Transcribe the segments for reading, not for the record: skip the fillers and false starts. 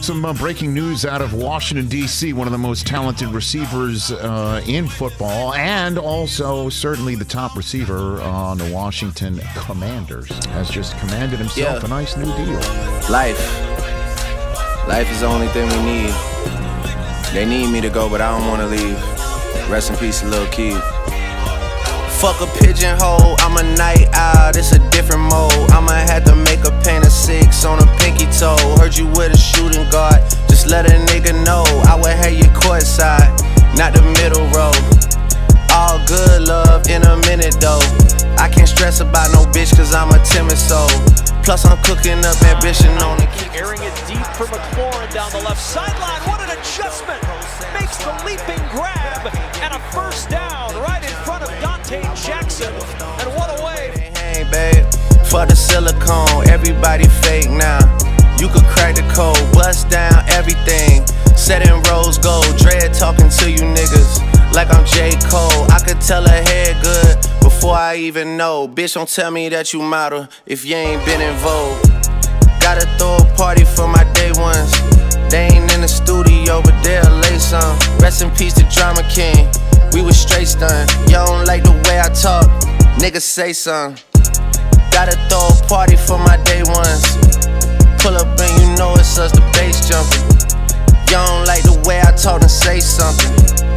Some breaking news out of Washington, D.C., one of the most talented receivers in football, and also certainly the top receiver on the Washington Commanders, has just commanded himself a nice new deal. Life is the only thing we need. They need me to go, but I don't want to leave. Rest in peace, Lil Keith. Fuck a pigeonhole, I'm a night owl, it's a different mode. I'ma have to make a paint of 6 on a pinky toe. Heard you with a shooting guard, just let a nigga know. I would have you courtside, not the middle row. All good love in a minute though. I can't stress about no bitch cause I'm a timid soul. Plus I'm cooking up ambition on the kick. Airing it deep for McLaurin down the left sideline. What an adjustment! Makes the leaping grab and a first down right in front of Jackson, and what a way! Hey, babe, for the silicone, everybody fake now. You could crack the code, bust down everything. Set in rose gold, dread talking to you niggas like I'm J. Cole. I could tell her head good before I even know. Bitch, don't tell me that you model if you ain't been in vogue. Gotta throw a party for my day ones. They ain't in the studio, but they'll lay some. Rest in peace to Drama King. We was straight stunned. Y'all don't like the way I talk, niggas say something. Gotta throw a party for my day ones. Pull up and you know it's us, the bass jumping. Y'all don't like the way I talk and say something.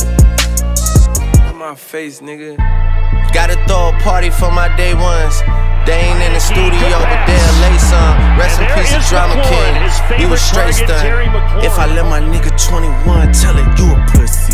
In my face, nigga. Gotta throw a party for my day ones. They ain't in the studio, but they'll lay some. Rest in peace to Drama King. We was straight stunned. If I let my nigga 21 tell it, you a pussy.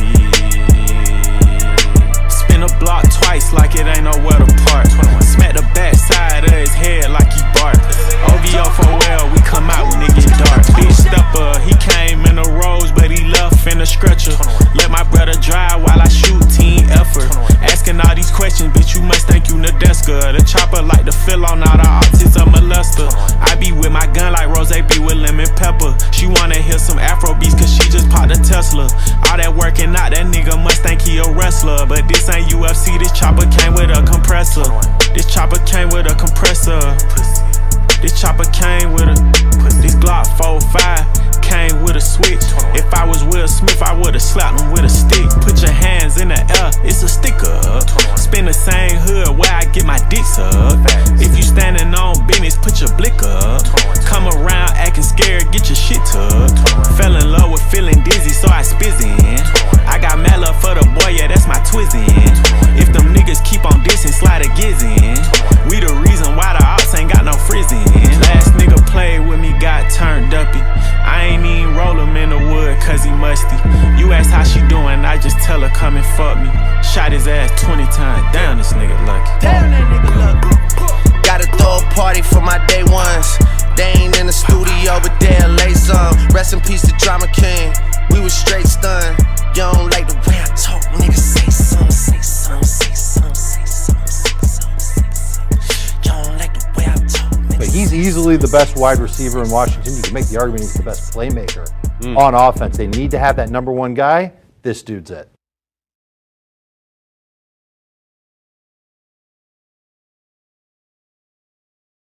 Spin a block twice like it ain't nowhere to park. Smack the back side of his head like he barked. OVO for well, we come out when it get dark. Big stepper, he came in the rose, but he left in the stretcher. Let my brother drive while I shoot, team effort. Asking all these questions, bitch, you must think you Nadeska. The chopper like to fill on all the autism molester. I be with my gun like Rose be with lemon pepper. She wanna hear some Afro beats cause she just popped a Tesla. All that working out, that nigga must think he a wrestler. But this ain't UFC, this chopper came with a compressor. This chopper came with a compressor. This chopper came with a this Glock 45 came with a switch. If I was Will Smith, I would've slapped him with a stick. Put your hands in the air, it's a sticker. Spin the same hood where I get my dick sucked. If you standing on business, put your blick up. Come around acting scared, get your shit tucked. Fell in love with feeling dizzy, so I spizzin'. I got mad love for the boy, yeah, that's my twizzin'. If them niggas keep on dissing, slide a gizzin'. We the reason why the ops ain't got no frizzin'. Last nigga played with me, got turned uppy. I ain't even roll him in the wood cause he musty. You ask how she doing, I just tell her come and fuck me. Shot his ass 20 times, damn this nigga lucky. Damn that nigga lucky. Gotta throw a party for my day ones. They ain't in the studio, but they'll lay some. Rest in peace to Drama King. We was straight stunned. You don't like the way I talk, nigga, say something, say something, say something, say something, say something, say something. You don't like the way I talk, nigga. But he's easily the best wide receiver in Washington. You can make the argument he's the best playmaker on offense. They need to have that #1 guy. This dude's it.